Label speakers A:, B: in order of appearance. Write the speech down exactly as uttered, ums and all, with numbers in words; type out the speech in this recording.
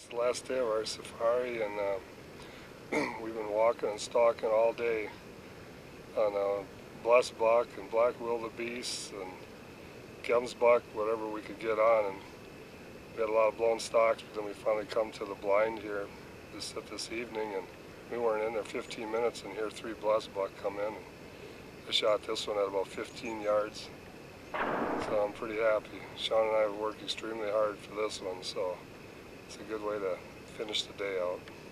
A: It's the last day of our safari, and uh, we've been walking and stalking all day on uh, Blesbok and black wildebeest and gemsbuck, whatever we could get on. And we had a lot of blown stalks, but then we finally come to the blind here this this evening, and we weren't in there fifteen minutes, and here three blesbok come in. And I shot this one at about fifteen yards, so I'm pretty happy. Sean and I have worked extremely hard for this one, so it's a good way to finish the day out.